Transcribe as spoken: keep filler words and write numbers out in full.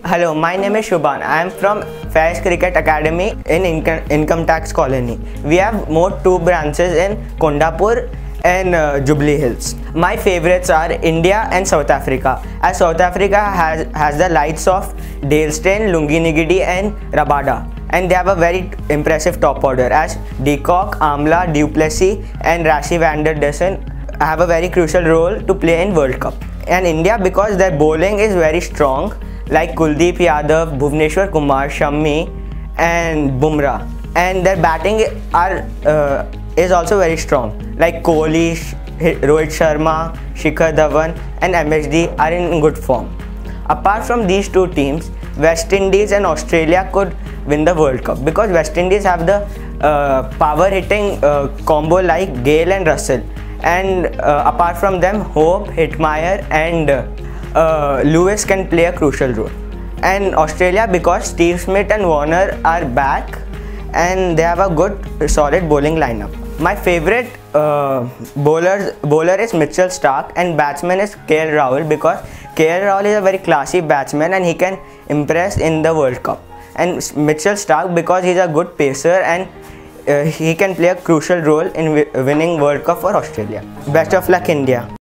Hello, my name is Shubhan. I am from Faiz Cricket Academy in Income, Income Tax Colony. We have more two branches in Kondapur and uh, Jubilee Hills. My favorites are India and South Africa, as South Africa has, has the likes of Dale Steyn, Lungi Ngidi and Rabada, and they have a very impressive top order as De Kock, Amla, Du Plessis and Rassie van der Dussen have a very crucial role to play in World Cup. And India, because their bowling is very strong, like Kuldeep Yadav, Bhuvneshwar Kumar, Shami and Bumrah, and their batting are uh, is also very strong, like Kohli, Rohit Sharma, Shikhar Dhawan and M S D are in good form. Apart from these two teams, West Indies and Australia could win the World Cup because West Indies have the uh, power hitting uh, combo like Gale and Russell, and uh, apart from them, Hope, Hitmyer and uh, uh, Lewis can play a crucial role. And Australia, because Steve Smith and Warner are back and they have a good solid bowling lineup. My favorite uh, bowler bowler is Mitchell Starc and batsman is K L Rahul, because K L Rahul is a very classy batsman and he can impress in the World Cup. And Mitchell Starc because he's a good pacer and uh, he can play a crucial role in winning World Cup for Australia. Best of luck, India.